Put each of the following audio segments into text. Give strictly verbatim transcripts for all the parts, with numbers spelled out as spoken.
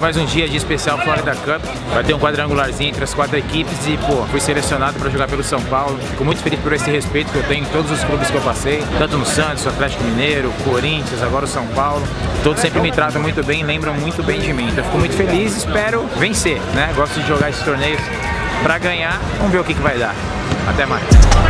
Mais um dia de especial Florida Cup. Vai ter um quadrangularzinho entre as quatro equipes e, pô, fui selecionado para jogar pelo São Paulo. Fico muito feliz por esse respeito que eu tenho em todos os clubes que eu passei, tanto no Santos, Atlético Mineiro, Corinthians, agora o São Paulo. Todos sempre me tratam muito bem, lembram muito bem de mim. Então eu fico muito feliz e espero vencer, né? Gosto de jogar esses torneios para ganhar. Vamos ver o que, que vai dar. Até mais.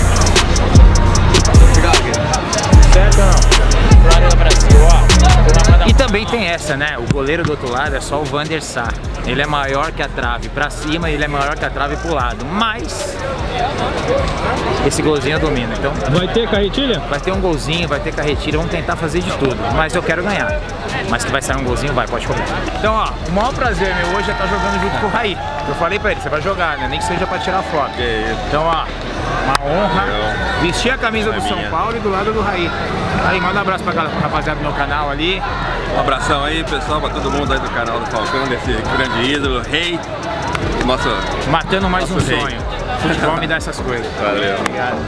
Certo ou não? Florida Brasil, ó. E também tem essa, né? O goleiro do outro lado é só o Vander Sar. Ele é maior que a trave pra cima e ele é maior que a trave pro lado. Mas esse golzinho domina. Então vai ter carretilha? Vai ter um golzinho, vai ter carretilha. Vamos tentar fazer de tudo. Mas eu quero ganhar. Mas que vai sair um golzinho, vai, pode cobrar. Então, ó, o maior prazer meu hoje é estar jogando junto com o Raí. Eu falei pra ele, você vai jogar, né? Nem que seja pra tirar foto. Então, ó, uma honra vestir a camisa do São Paulo e do lado do Raí. Aí, manda um abraço pra galera, rapaziada do meu canal ali. Um abração aí, pessoal, pra todo mundo aí do canal do Falcão, desse grande ídolo, rei. Nosso, matando mais nosso um rei. sonho. Futebol me dá essas coisas. Valeu. Obrigado.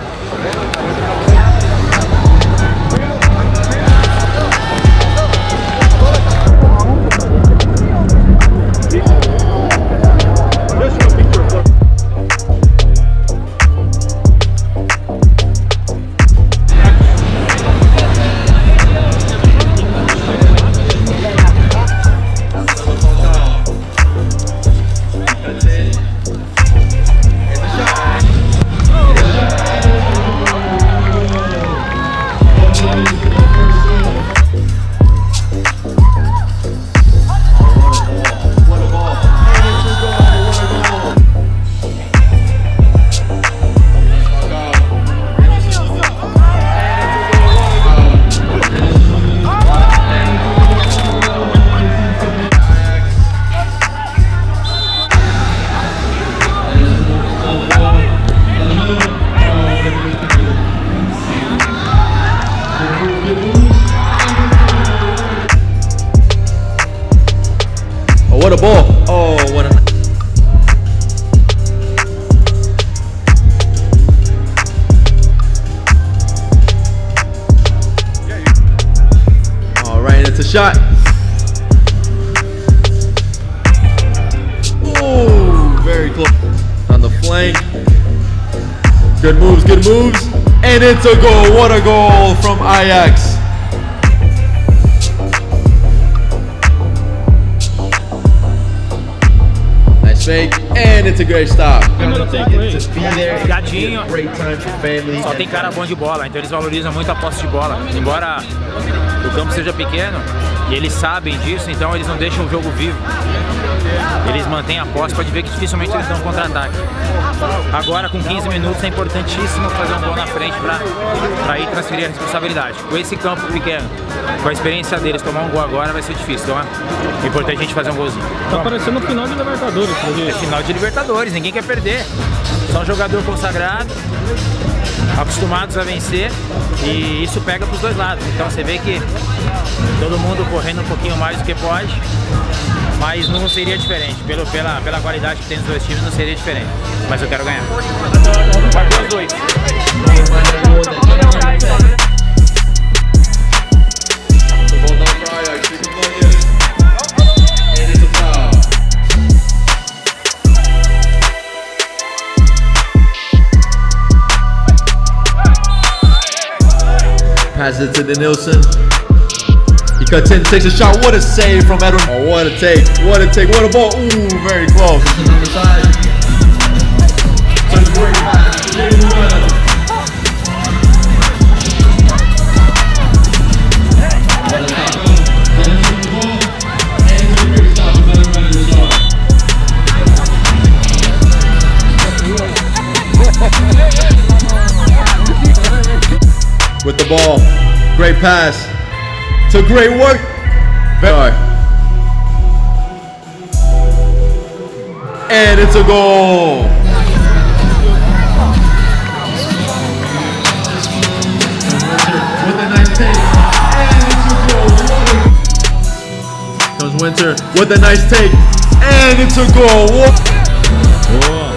What a ball! Oh, what a... All right, it's a shot. Ooh, very close. On the flank. Good moves, good moves. And it's a goal. What a goal from Ajax. Fake, and it's a great stop. Gatinho, só tem cara bom de bola, então eles valorizam muito a posse de bola. Embora o campo seja pequeno, e eles sabem disso, então eles não deixam o jogo vivo. Eles mantêm a posse, pode ver que dificilmente eles dão contra-ataque. Agora, com quinze minutos, é importantíssimo fazer um gol na frente para ir transferir a responsabilidade. Com esse campo pequeno, com a experiência deles, tomar um gol agora vai ser difícil. Então é importante a gente fazer um golzinho. Tá parecendo o final de Libertadores. É final de Libertadores, ninguém quer perder. Só um jogador consagrado, acostumados a vencer, e isso pega para os dois lados. Então você vê que todo mundo correndo um pouquinho mais do que pode, mas não seria diferente. Pelo, pela, pela qualidade que tem nos dois times, não seria diferente. Mas eu quero ganhar. Vai ter os dois. Passes it to Denilson. He cuts in, takes a shot. What a save from Edwin. Oh, what a take. What a take. What a ball. Ooh, very close. With the ball, great pass, to great work. Very and it's a goal. With a nice take, and it's a goal. Comes Winter with a nice take, and it's a goal. Whoa.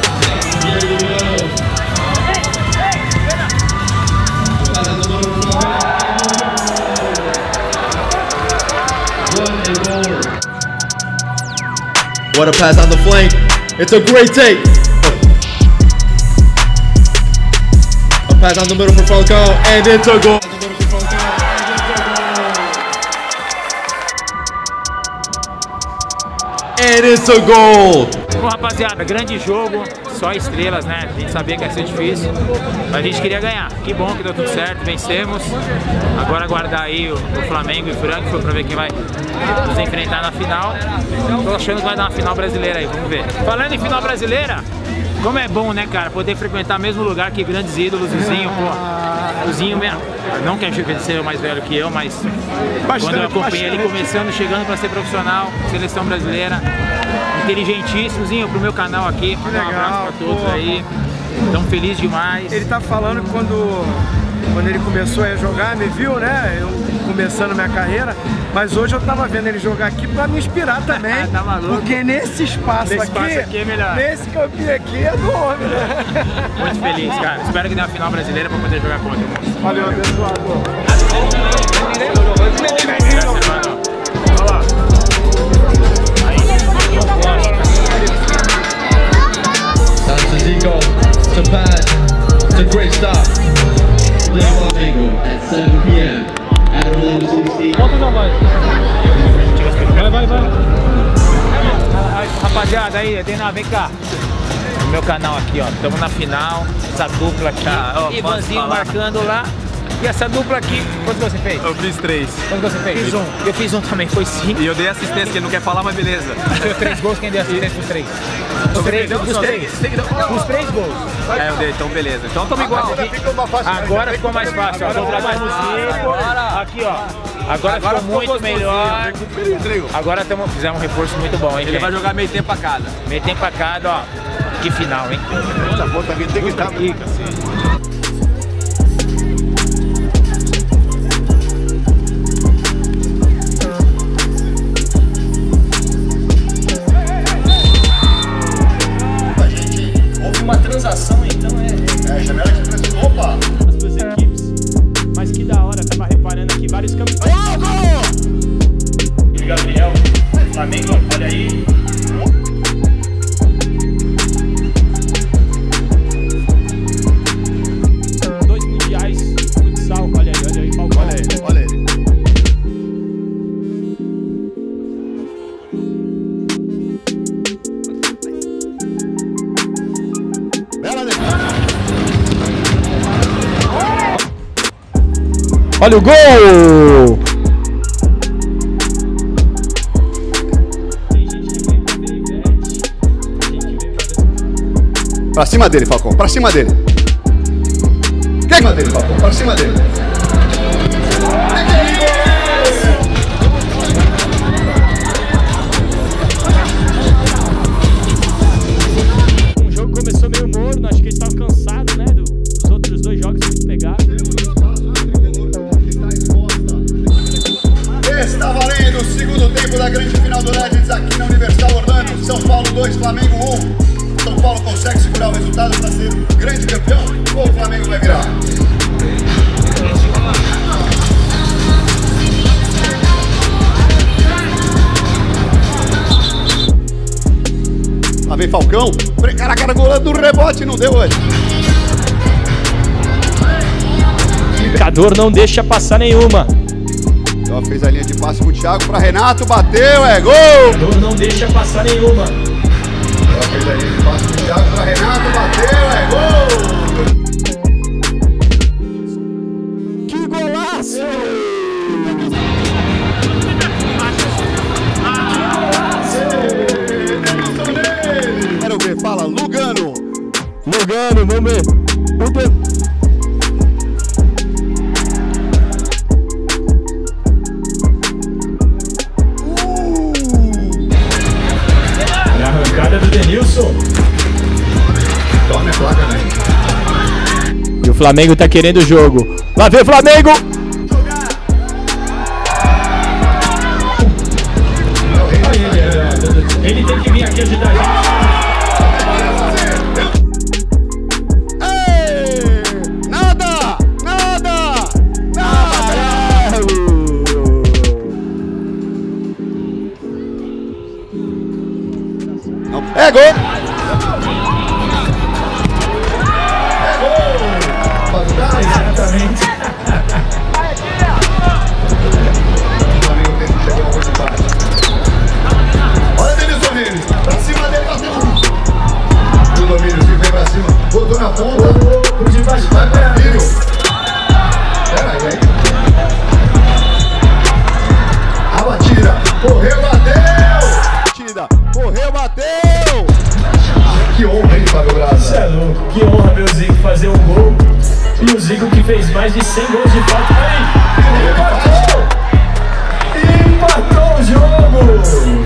What a pass on the flank. It's a great take. A pass on the middle for Falcao, and it's a goal. And it's a goal. Bom, rapaziada, grande jogo, só estrelas, né? A gente sabia que ia ser difícil, mas a gente queria ganhar. Que bom que deu tudo certo, vencemos. Agora aguardar aí o, o Flamengo e o Frankfurt pra ver quem vai nos enfrentar na final. Tô achando que vai dar uma final brasileira aí, vamos ver. Falando em final brasileira, como é bom, né, cara, poder frequentar o mesmo lugar que grandes ídolos, o Zinho, pô, o Zinho mesmo. Não que ele seja mais velho que eu, mas bastante, quando eu acompanhei ele começando, chegando para ser profissional, seleção brasileira, inteligentíssimo, Zinho, pro meu canal aqui, um legal, abraço para todos, pô, aí, tão feliz demais. Ele tá falando que quando, quando ele começou a jogar, me viu, né, eu começando minha carreira, mas hoje eu tava vendo ele jogar aqui pra me inspirar também, tá maluco? Porque nesse espaço, nesse aqui, espaço aqui é melhor. Nesse campinho aqui é do homem, né? Muito feliz, cara. Espero que dê uma final brasileira pra poder jogar contra o moço. Valeu, abençoado. That's to Zico, to pass, it's a great stop. Play Flamengo at seven p m at Orlando City. Volta não, vai. Vai, vai, vai. Rapaziada, aí, Dena, vem cá. No meu canal aqui, ó. Estamos na final. Essa dupla aqui. Ah, oh, Ivanzinho marcando lá. E essa dupla aqui, quanto você fez? Eu fiz três. Quanto você fez? Fiz um. Eu fiz um também, foi cinco. E eu dei assistência, que ele não quer falar, mas beleza. Deu três gols, quem deu assistência pros três? Os três, os três. Os três gols. É, eu dei, então beleza. Então estamos igual. Agora ficou mais fácil, ó. Vou trabalhar no cinco. Aqui, ó. Agora, Agora ficou muito melhor. Agora tamo, fizemos um reforço muito bom, hein, Ele gente? vai jogar meio tempo a cada. Meio tempo a cada, ó. Que final, hein? Essa ponta aqui tem que estar rica, assim. Uma transação, então é. É, a janela que pensa, opa! As duas equipes. Mas que da hora, tava reparando aqui vários campos. E Gabriel, Flamengo, olha aí. Dois mundiais futsal, olha aí, olha aí, Falcão. Olha ele, olha ele. Olha o gol! Pra cima dele, Falcão, pra cima dele. Pra cima dele, Falcão, pra cima dele. O jogo começou meio morno, acho que eles estavam cansados, né? Dos outros dois jogos muito pegados. Está valendo o segundo tempo da grande final do Legends aqui na Universal Orlando. São Paulo dois, Flamengo um. São Paulo consegue segurar o resultado para ser o grande campeão ou o Flamengo vai virar? Lá vem Falcão. Cara a cara golando o rebote, não deu hoje. O marcador não deixa passar nenhuma. Então fez a linha de passe com o Thiago para Renato, bateu, é gol! Não deixa passar nenhuma. Então fez a linha de passe com o Thiago para Renato, bateu, é gol! Que golaço! Quero ver, fala, Lugano! Lugano, vamos ver. O de... Arrancada do Denilson. Tome a placa, né? E o Flamengo tá querendo o jogo. Lá vem o Flamengo! Ele tem que vir aqui ajudar a gente. Ei! Nada! Nada! Nada! É gol! É gol! Exatamente. Olha Denilson Neves, pra cima dele, bateu. O domínio vem pra cima, botou na ponta, o de baixo vai pra Emílio. Pera aí, hein? A batida, correu, bateu! Batida, correu, bateu! Que honra, hein, Fábio Graça? Isso é louco, que honra ver o Zico fazer um gol. E o Zico que fez mais de cem gols de falta. Aí, empatou! Empatou o jogo!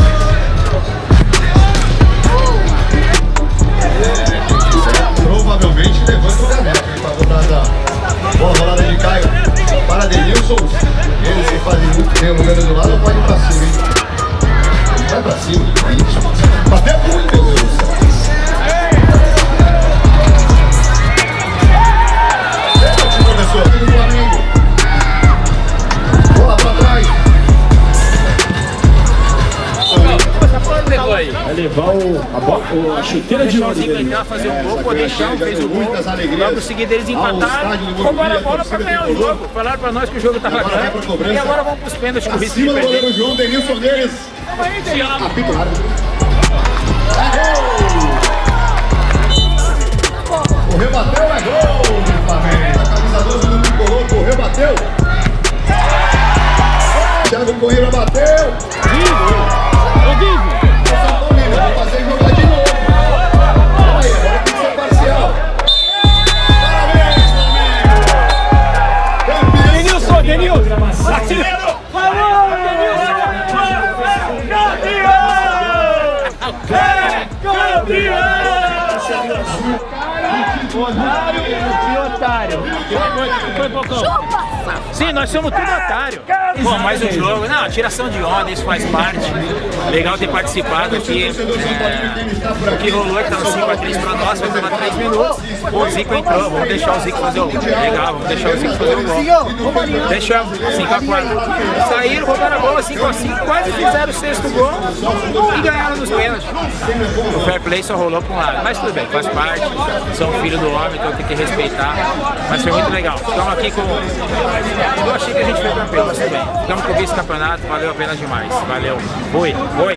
Provavelmente levanta o Ganeco, ele pra botar da bola rolada de Caio para Denilson. Eles que fazem muito bem o número do lado, pode ir pra cima, hein? Vai pra cima, é isso. Bateu muito, meu Deus do céu. Pênalti, professor, aqui do Flamengo. Bola pra trás. Vai levar o, a, bola, a chuteira de ouro dele. Fazer um gol, poder chão, fez o gol. Logo em seguida eles empataram, roubaram a bola pra ganhar o jogo. Falaram pra nós que o jogo tava ganho. E agora vamos pros pênaltis com o risco de Acima do perder. goleiro João Denilson Neves. Apito o árbitro. Correu, bateu, é gol do Flamengo. A camisa doze do tricolor, correu, bateu. Thiago Corrêa bateu. Ô, Vivo! Vou fazer jogar de novo. Aí, agora tem que ser parcial. Parabéns, Flamengo! Denilson, Denilson! Brasileiro! Falou, Denilson! Campeão! É campeão! Otário e otário. Foi, Pocão? Sim, nós somos tudo otário. Pô, mais um jogo. Não, tiração de onda, isso faz parte. Legal ter participado aqui. É, o que rolou é que tava cinco a três pra nós, vai tomar três minutos. O Zico entrou, vamos deixar o Zico fazer o gol. Legal, vamos deixar o Zico fazer o gol. Deixamos, cinco a quatro. Saíram, roubaram a bola, cinco a cinco, quase fizeram o sexto gol e ganharam nos pênaltis. O fair play só rolou pra um lado, mas tudo bem, faz parte. São filho do homem, então tem que respeitar. Mas foi muito legal. Estamos aqui com... Eu achei que a gente foi campeão, mas tudo bem. Ficamos com o vice-campeonato, valeu a pena demais. Valeu. Foi, foi.